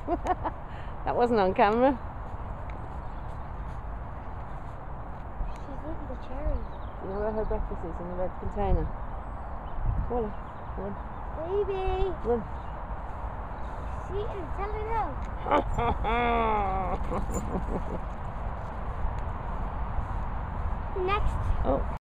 That wasn't on camera. She's eating the cherries. You know where her breakfast is, in the red container. Come on, come on. Baby! Run. She's eating, tell her no. Next. Oh.